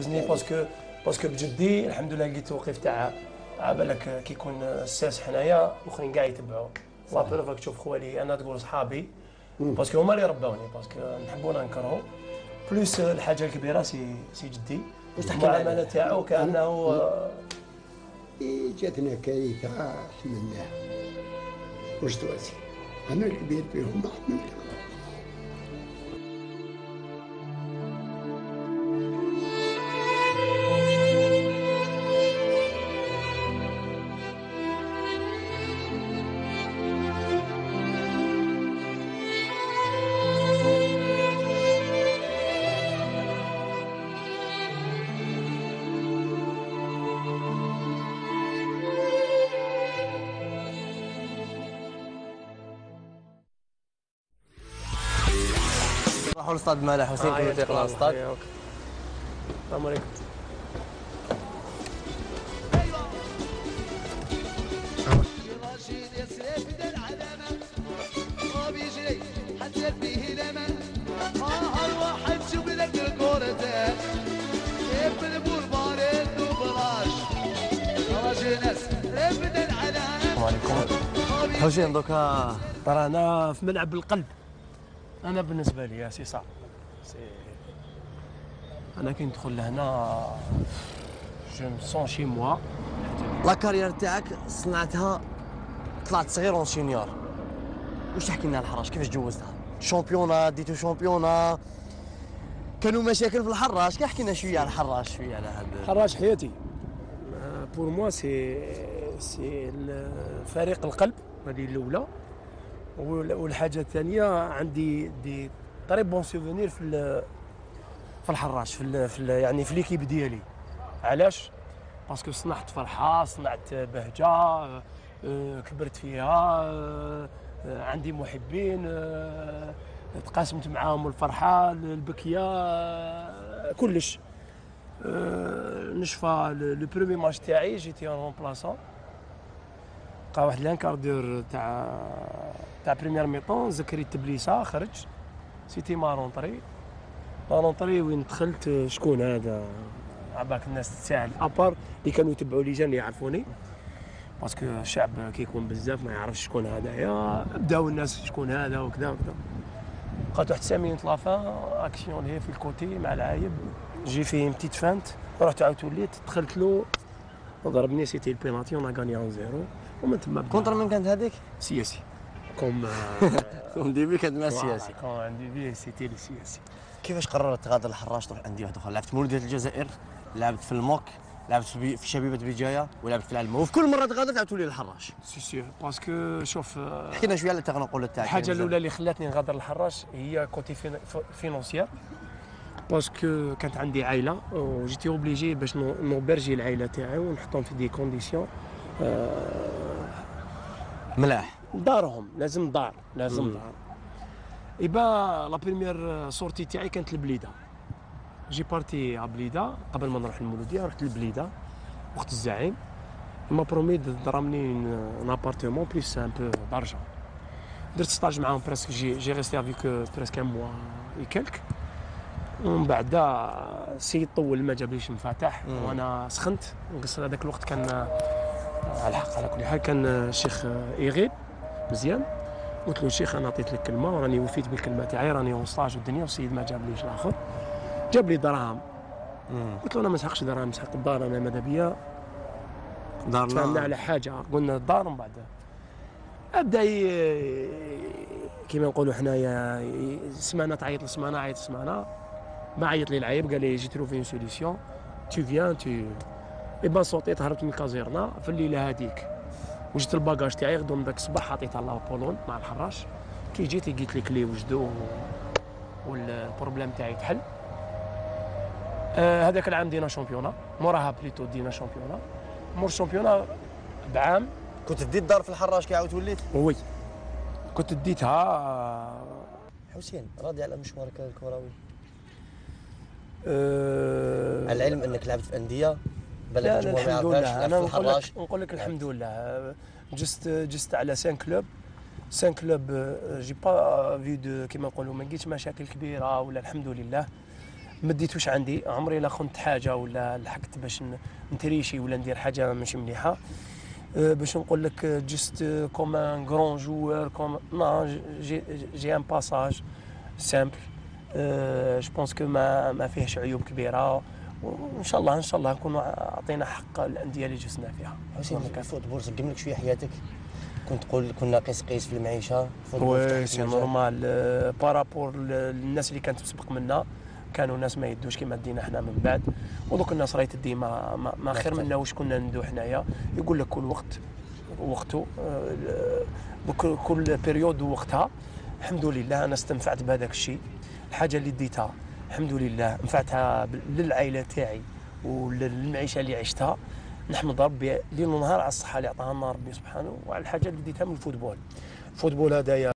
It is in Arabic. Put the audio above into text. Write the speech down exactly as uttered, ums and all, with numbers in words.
حفزني باسكو باسكو بجدي الحمد لله لقيت توقيف تاع على بالك كي يكون الساس حنايا الاخرين كاع يتبعوا لا بروف راك تشوف خوالي انا تقول صحابي باسكو هما اللي رباوني باسكو نحبونا نكرهو بلوس الحاجه الكبيره سي سي جدي المعامله تاعو كانه جاتنا كارثه حملناها واش تواسي انا الكبير فيهم ما حملتها. راحوا لاستاد مالح حسين كانوا تيقنا الاستاد. السلام عليكم. رشيد يسري في العلامة ما بيجري حتى فيه لما ها الواحد شوف لك الكورتين كيف البول بارد وبلاش رشيد ناس رفد العلامة. السلام عليكم. حسين دوكا ترى انا في ملعب القلب. انا بالنسبه لي سي صعب سي انا كي ندخل لهنا جو مي سون شي موا. لا كارير تاعك صنعتها طلعت صغير اون سينيور. واش تحكي لنا على الحراش كيفاش جوزتها؟ شامبيونا ديتو شامبيونا كانوا مشاكل في الحراش كي احكي لنا شويه على الحراش شويه على هذا حراش حياتي بور موا سي سي فريق القلب هذه الاولى والحاجه الثانيه عندي دي طري بون سوفونير في في الحراش في, ال في ال يعني في ليكيب ديالي. علاش؟ باسكو صنعت فرحه صنعت بهجه أه كبرت فيها أه عندي محبين أه تقاسمت معاهم الفرحه البكيه أه كلش أه نشفى لو برومي ماتش تاعي جيتي ان رومبلاسون بقى واحد لانكاردور تاع تاع بريمير ميطون زكري التبليسه خرج سيتي مارونطري مارونطري وين دخلت شكون هذا عباك الناس تساعد ابار اللي كانوا يتبعوا لي جان يعرفوني باسكو الشعب كيكون بزاف ما يعرفش شكون هذايا بداو الناس شكون هذا وكذا وكذا بقات واحد تسع مينوت لافان اكسيون هي في الكوتي مع العايب جي فيه بتيت فانت رحت عاود وليت دخلت له ضربني سيتي البينالتي ونا غاني ان زيرو ومن تما كونتر من كانت هذيك؟ سياسي كوم كوم ديبي كانت مع السياسي. كوم عندي بي سيتي السياسي. كيفاش قررت تغادر الحراش تروح انديه واحده اخرى؟ لعبت مولوديه الجزائر، لعبت في الموك، لعبت في, في شبيبه بجايه ولعبت في العلمه وفي كل مره تغادر تعاود تولي للحراش. سي سي باسكو شوف احكي لنا شويه على التنقل تاعك. الحاجه الاولى اللي خلاتني نغادر الحراش هي كوتي فينونسيير باسكو كانت عندي عائله وجيتي اوبليجي باش نوبرجي العائله تاعي ونحطهم في دي كونديسيون ملاح. دارهم لازم دار لازم مم. دار. ايبا لا بريمير سورتي تاعي كانت البليده. جي بارتي ا بليده قبل ما نروح المولوديه رحت للبليده وقت الزعيم ما برومي ضربني ان ابارتمون بليس ان بو دارجون. درت ستاج معاهم بريسك جي جي ريستي افيك بريسك ان موا اي كالك ومن بعد السيد طول ما جابليش مفاتح وانا سخنت نقصر. هذاك الوقت كان على الحق على كل حال كان الشيخ ايغيب مزيان قلت له الشيخ انا عطيت لك كلمه وراني وفيت بالكلمه تاعي راني اون ستاج والدنيا والسيد ما جابليش الاخر جاب لي دراهم قلت له انا ما نسحقش دراهم نسحق الدار انا ماذا بيا دار تفاهمنا على حاجه قلنا الدار ومن بعد ابدا كيما نقولوا حنايا سمانه تعيط لسمانه عيط لسمانه ما عيط لي العيب قال لي جي تروفي اون سوليسيون تو فيان تو اي بان صوتيت هربت من الكازيرنا في الليله هذيك وجدت الباكاج تاعي غدوم داك الصباح عطيتها لابولون مع الحراش كي جيت لقيت لي كلي وجدو والبروبليم تاعي تحل. آه هذاك العام دينا شامبيونا موراها بليتو دينا شامبيونا مور شامبيونا بعام. كنت ديت دار في الحراش كي عاود وليت؟ وي كنت ديتها. حسين راضي على مشوارك الكروي؟ أه على العلم انك لعبت في انديه بلد الجمهور ما يعرفهاش. انا نقول لك نقول لك الحمد لله جست جست على سان كلوب سان كلوب جي با في دو كيما نقولوا ما لقيتش مشاكل كبيره ولا الحمد لله. ما ديتوش عندي، عمري لا خنت حاجه ولا لحقت باش نتريشي ولا ندير حاجه ماشي مليحه. أه باش نقول لك جست كوم ان غران جوور كوم نو جي جي ان باساج سامبل. أه جو بونس كو ما ما فيهش عيوب كبيره، وان شاء الله ان شاء الله نكونوا عطينا حق الانديه اللي جزنا فيها. حسين الفوتبول رقم لك شويه حياتك؟ كنت تقول كنا قيس قيس في المعيشه؟ وي سي نورمال بارابور الناس اللي كانت تسبق منا، كانوا ناس ما يدوش كيما دينا حنا من بعد، ودوك الناس راهي تدي ما, ما, ما خير منا واش كنا ندو حنايا. يقول لك كل وقت وقته، كل كل بيريود وقتها. الحمد لله انا استنفعت بهذاك الشيء، الحاجه اللي ديتها الحمد لله نفعتها للعائله تاعي وللمعيشه اللي عشتها. نحمد ربي ليل ونهار على الصحه اللي عطاها لنا ربي سبحانه، وعلى الحاجه اللي ديتها من الفوتبول. الفوتبول هذايا